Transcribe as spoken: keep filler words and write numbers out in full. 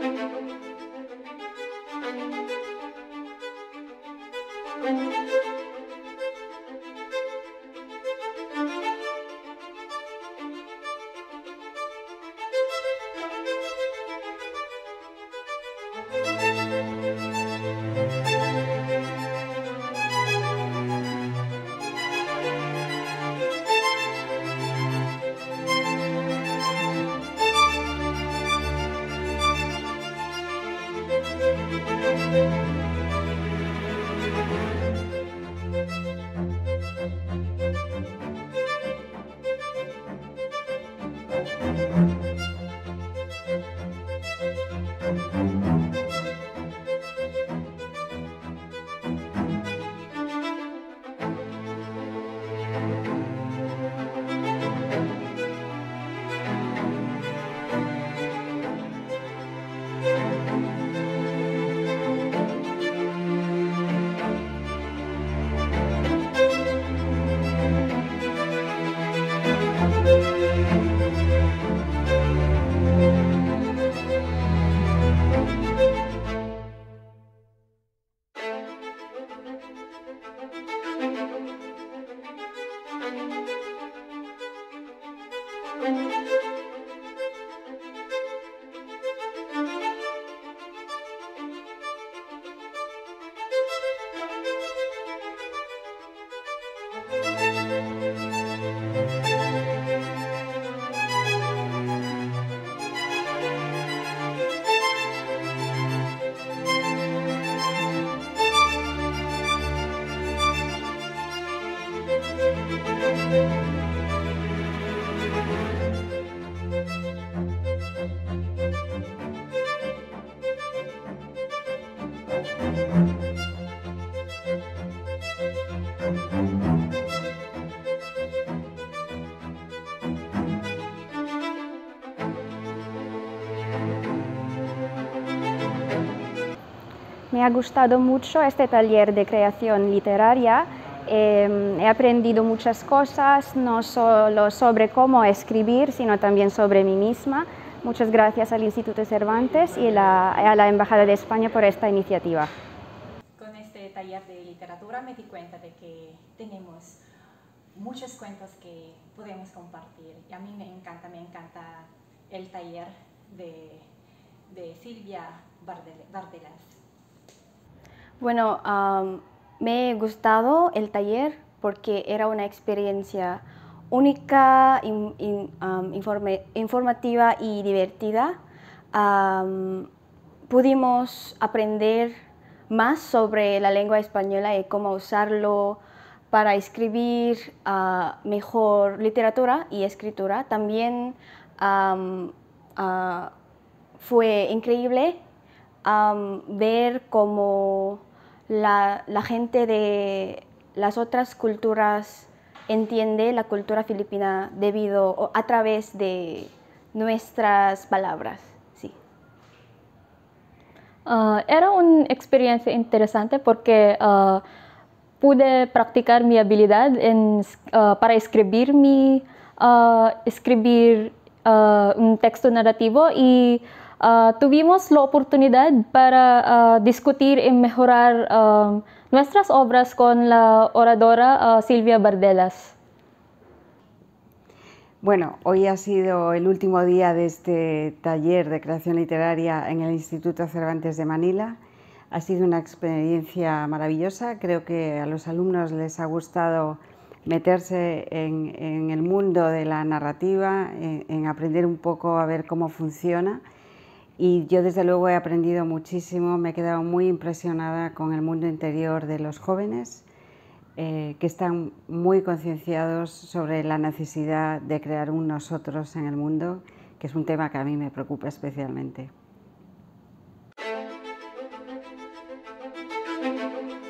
Me ha gustado mucho este taller de creación literaria. Eh, he aprendido muchas cosas, no solo sobre cómo escribir, sino también sobre mí misma. Muchas gracias al Instituto Cervantes y la, a la Embajada de España por esta iniciativa. Con este taller de literatura me di cuenta de que tenemos muchos cuentos que podemos compartir. Y a mí me encanta, me encanta el taller de, de Silvia Bardelas. Bueno, um, me ha gustado el taller porque era una experiencia única, in, in, um, informe, informativa y divertida. Um, pudimos aprender más sobre la lengua española y cómo usarlo para escribir uh, mejor literatura y escritura. También um, uh, fue increíble um, ver cómo La, la gente de las otras culturas entiende la cultura filipina debido a través de nuestras palabras. Sí. Uh, era una experiencia interesante porque uh, pude practicar mi habilidad en, uh, para escribir, mi, uh, escribir uh, un texto narrativo y Uh, tuvimos la oportunidad para uh, discutir y mejorar uh, nuestras obras con la oradora uh, Silvia Bardelas. Bueno, hoy ha sido el último día de este taller de creación literaria en el Instituto Cervantes de Manila. Ha sido una experiencia maravillosa. Creo que a los alumnos les ha gustado meterse en, en el mundo de la narrativa, en, en aprender un poco a ver cómo funciona. Y yo desde luego he aprendido muchísimo, me he quedado muy impresionada con el mundo interior de los jóvenes eh, que están muy concienciados sobre la necesidad de crear un nosotros en el mundo, que es un tema que a mí me preocupa especialmente.